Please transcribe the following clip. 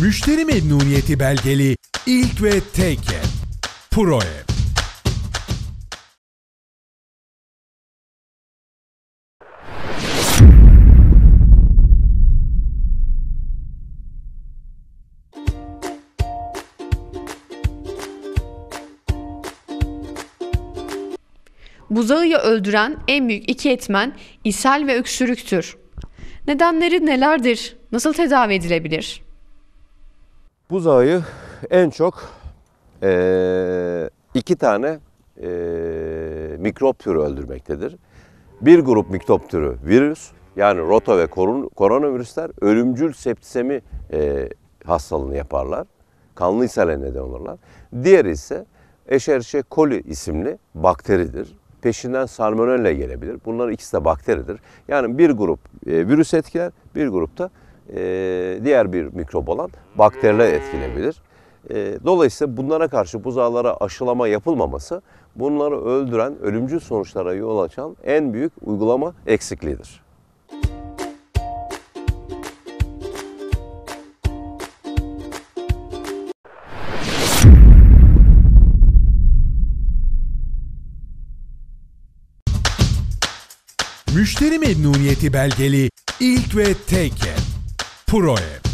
Müşteri memnuniyeti belgeli ilk ve tek ev. ProEv. Buzağıyı öldüren en büyük iki etmen ishal ve öksürüktür. Nedenleri nelerdir? Nasıl tedavi edilebilir? Buzağı en çok iki tane mikrop türü öldürmektedir. Bir grup mikrop türü virüs, yani rota ve koronavirüsler ölümcül septisemi hastalığını yaparlar. Kanlı ishale neden olurlar. Diğeri ise Escherichia coli isimli bakteridir. Peşinden salmonella gelebilir. Bunlar ikisi de bakteridir. Yani bir grup virüs etkiler, bir grupta diğer bir mikrop olan bakteriler etkilebilir. Dolayısıyla bunlara karşı buzağlara aşılama yapılmaması bunları öldüren, ölümcül sonuçlara yol açan en büyük uygulama eksikliğidir. Müşteri memnuniyeti belgeli ilk ve tek ev. ProEv.